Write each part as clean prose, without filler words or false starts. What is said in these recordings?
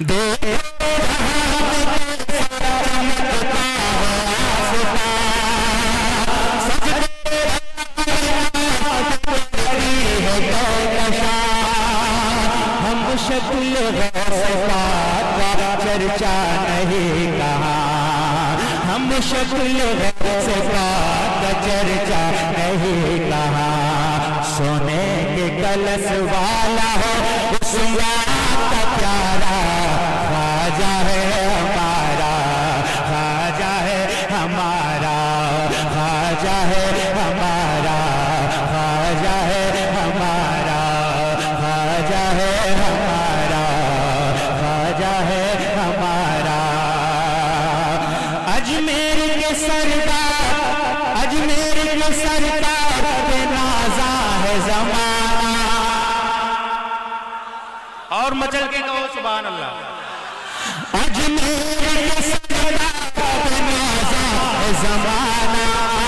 ہم شکل غوث پاک کا چرچا نہیں کہا، ہم شکل غوث پاک کا چرچا نہیں کہا، سونے کے کلش والا ہو اس یار کا پیارا، خواجہ ہے ہمارا، خواجہ ہے ہمارا، خواجہ ہے ہمارا، خواجہ ہے ہمارا، خواجہ ہے ہمارا، خواجہ ہے ہمارا۔ اجمیر کے سردار، اجمیر کے سردار پہ نازا ہے زمانہ، اور مچل کے کہو سبحان اللہ۔ اجمیر کے سردار پہ نازا ہے زمانہ،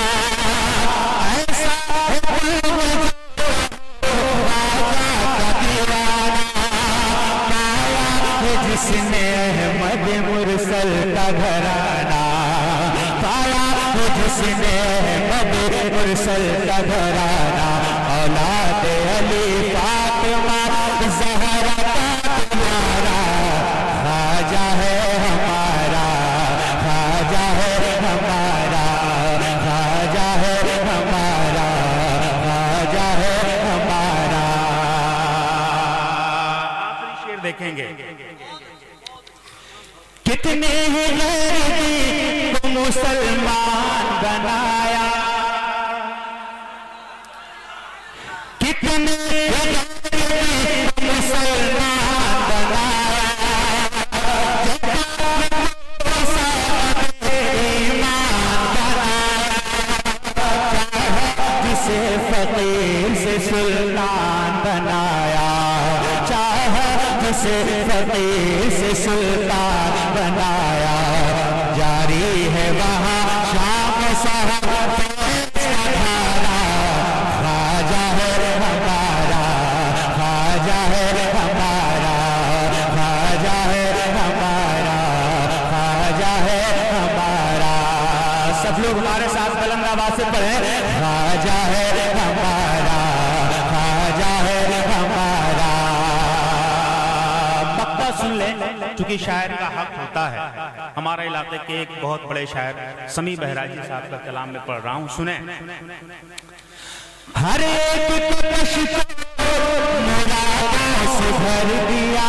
ایسا ہے قلب خواجہ کا دیوانہ، پایا ہے جس نے احمد مرسل کا گھرانہ، پایا ہے جس نے احمد مرسل کا گھرانہ، اولاد علی فاطمہ زہرا کا تمہارا، خواجہ ہے ہمارا، خواجہ ہے ہمارا، خواجہ ہے ہمارا، خواجہ ہے ہمارا۔ آخری شعر دیکھیں گے۔ کتنے ہی غیرتی کو مسلمان بنایا، کتنے ہی غیرتی کو مسلمان بنایا، ایمان بنایا، جسے فقیر سے سلطان بنایا، چاہا جسے فقیر سے سلطان بنایا، جاری ہے وہاں شام صاحب کا دھارا، خواجہ ہے ہمارا، خواجہ ہے ہمارا، خواجہ ہے ہمارا، خواجہ ہے ہمارا۔ سب لوگ ہمارے ساتھ بلند آواز سے پڑھیں، خواجہ ہے ہمارا، خواجہ ہے ہمارا۔ مقطع سن لیں چونکہ شاعر کا حق ہوتا ہے۔ ہمارے علاقے کے ایک بہت بڑے شاعر سمیع بہراجی صاحب کا کلام میں پڑھ رہا ہوں، سنیں۔ ہر ایک کو تشکر مرادوں سے بھر دیا،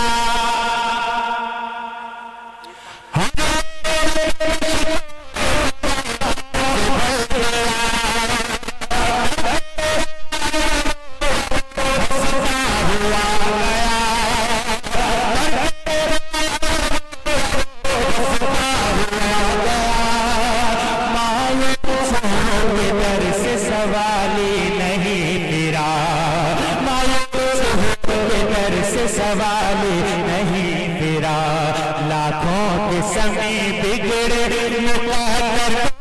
ہر ایک کو تشکر سوالی نہیں پھرا، لاکھوں کے سمیع بگڑے مقدر